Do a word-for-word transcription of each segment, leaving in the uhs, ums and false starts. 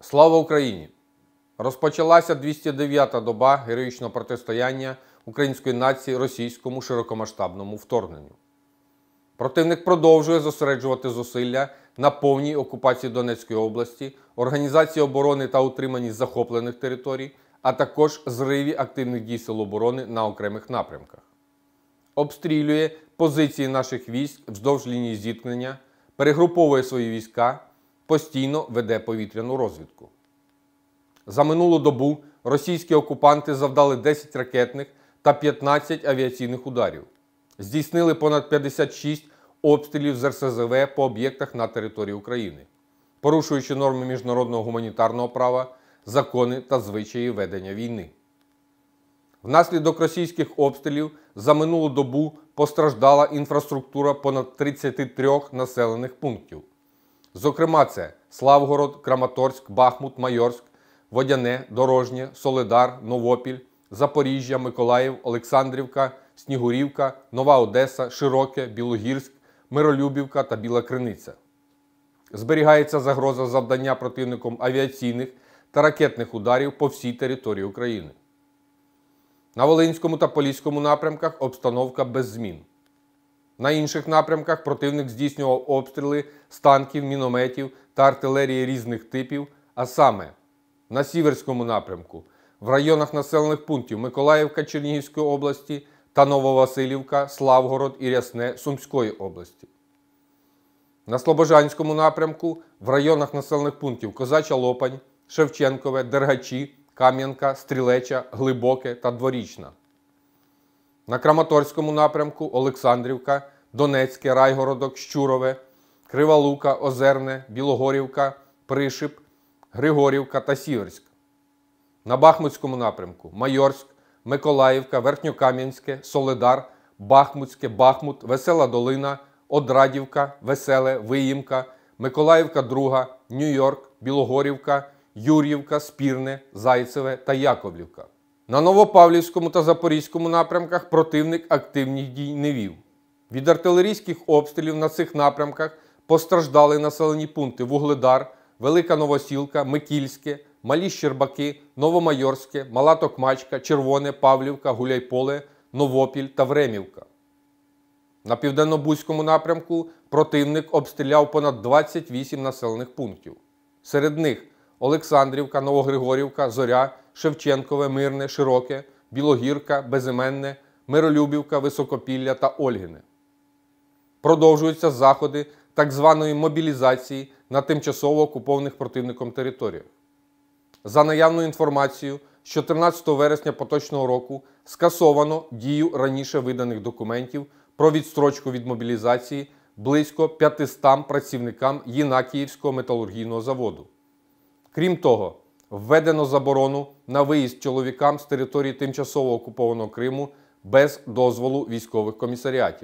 Слава Україні! Розпочалася двісті дев'ята доба героїчного протистояння української нації російському широкомасштабному вторгненню. Противник продовжує зосереджувати зусилля на повній окупації Донецької області, організації оборони та утриманні захоплених територій, а також зриві активних дій Сил оборони на окремих напрямках. Обстрілює позиції наших військ вздовж лінії зіткнення, перегруповує свої війська, постійно веде повітряну розвідку. За минулу добу російські окупанти завдали десять ракетних та п'ятнадцять авіаційних ударів. Здійснили понад п'ятдесят шість обстрілів з ер ес зе ве по об'єктах на території України, порушуючи норми міжнародного гуманітарного права, закони та звичаї ведення війни. Внаслідок російських обстрілів за минулу добу постраждала інфраструктура понад тридцяти трьох населених пунктів. Зокрема, це Славгород, Краматорськ, Бахмут, Майорськ, Водяне, Дорожнє, Солидар, Новопіль, Запоріжжя, Миколаїв, Олександрівка, Снігурівка, Нова Одеса, Широке, Білогірськ, Миролюбівка та Біла Криниця. Зберігається загроза завдання противником авіаційних та ракетних ударів по всій території України. На Волинському та Поліському напрямках обстановка без змін. На інших напрямках противник здійснював обстріли з танків, мінометів та артилерії різних типів, а саме на Сіверському напрямку, в районах населених пунктів Миколаївка Чернігівської області та Нововасилівка, Славгород і Рясне Сумської області. На Слобожанському напрямку в районах населених пунктів Козача Лопань, Шевченкове, Дергачі, Кам'янка, Стрілеча, Глибоке та Дворічна. На Краматорському напрямку Олександрівка, Донецьке, Райгородок, Щурове, Крива Лука, Озерне, Білогорівка, Пришип, Григорівка та Сіверськ. На Бахмутському напрямку Майорськ, Миколаївка, Верхньокам'янське, Солидар, Бахмутське, Бахмут, Весела Долина, Одрадівка, Веселе, Виїмка, Миколаївка Друга, Нью-Йорк, Білогорівка, Юр'ївка, Спірне, Зайцеве та Яковлівка. На Новопавлівському та Запорізькому напрямках противник активних дій не вів. Від артилерійських обстрілів на цих напрямках постраждали населені пункти Вугледар, Велика Новосілка, Микільське, Малі Щербаки, Новомайорське, Мала Токмачка, Червоне, Павлівка, Гуляйполе, Новопіль та Времівка. На Південно-Бузькому напрямку противник обстріляв понад двадцять вісім населених пунктів. Серед них Олександрівка, Новогригорівка, Зоря, Шевченкове, Мирне, Широке, Білогірка, Безіменне, Миролюбівка, Високопілля та Ольгине. Продовжуються заходи так званої мобілізації на тимчасово окупованих противником територіях. За наявною інформацією, з чотирнадцятого вересня поточного року скасовано дію раніше виданих документів про відстрочку від мобілізації близько п'ятистам працівникам Єнакіївського металургійного заводу. Крім того, введено заборону на виїзд чоловікам з території тимчасово окупованого Криму без дозволу військових комісаріатів.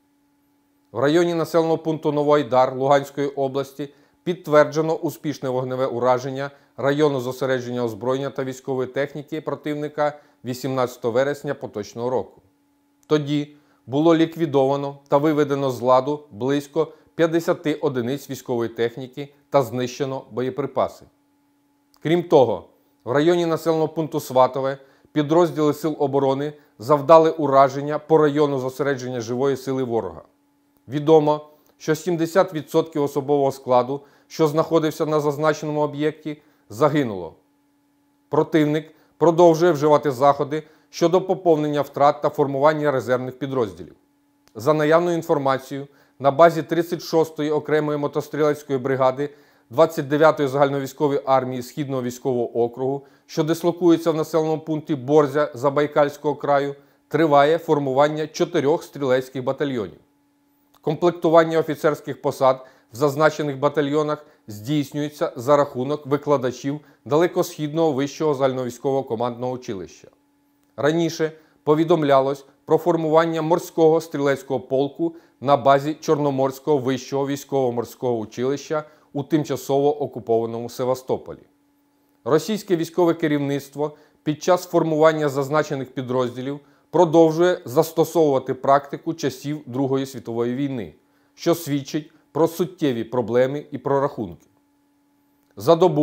В районі населеного пункту Новоайдар Луганської області підтверджено успішне вогневе ураження району зосередження озброєння та військової техніки противника вісімнадцятого вересня поточного року. Тоді було ліквідовано та виведено з ладу близько п'ятдесят одиниць військової техніки та знищено боєприпаси. Крім того, в районі населеного пункту Сватове підрозділи Сил оборони завдали ураження по району зосередження живої сили ворога. Відомо, що сімдесят відсотків особового складу, що знаходився на зазначеному об'єкті, загинуло. Противник продовжує вживати заходи щодо поповнення втрат та формування резервних підрозділів. За наявною інформацією, на базі тридцять шостої окремої мотострілецької бригади двадцять дев'ятої загальновійськової армії Східного військового округу, що дислокується в населеному пункті Борзя Забайкальського краю, триває формування чотирьох стрілецьких батальйонів. Комплектування офіцерських посад в зазначених батальйонах здійснюється за рахунок викладачів Далекосхідного вищого загальновійськового командного училища. Раніше повідомлялось про формування морського стрілецького полку на базі Чорноморського вищого військово-морського училища у тимчасово окупованому Севастополі. Російське військове керівництво під час формування зазначених підрозділів продовжує застосовувати практику часів Другої світової війни, що свідчить про суттєві проблеми і прорахунки. За добу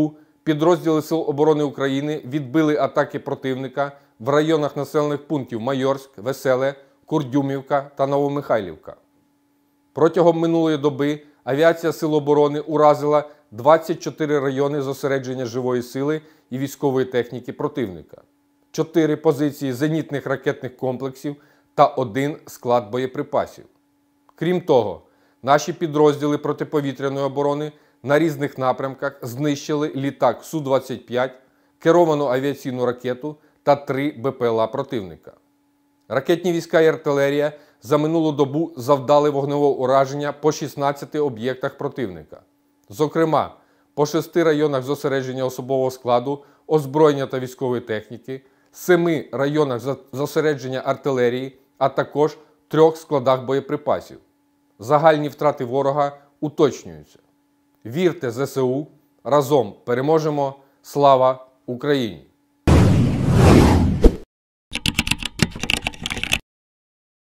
підрозділи Сил оборони України відбили атаки противника в районах населених пунктів Майорськ, Веселе, Курдюмівка та Новомихайлівка. Протягом минулої доби авіація Сил оборони уразила двадцять чотири райони зосередження живої сили і військової техніки противника, чотири позиції зенітних ракетних комплексів та один склад боєприпасів. Крім того, наші підрозділи протиповітряної оборони на різних напрямках знищили літак Су двадцять п'ять, керовану авіаційну ракету та три Бе Пе Ел А противника. Ракетні війська і артилерія за минулу добу завдали вогневого ураження по шістнадцяти об'єктах противника. Зокрема, по шести районах зосередження особового складу, озброєння та військової техніки, семи районах зосередження артилерії, а також трьох складах боєприпасів. Загальні втрати ворога уточнюються. Вірте Зе Се У, разом переможемо! Слава Україні!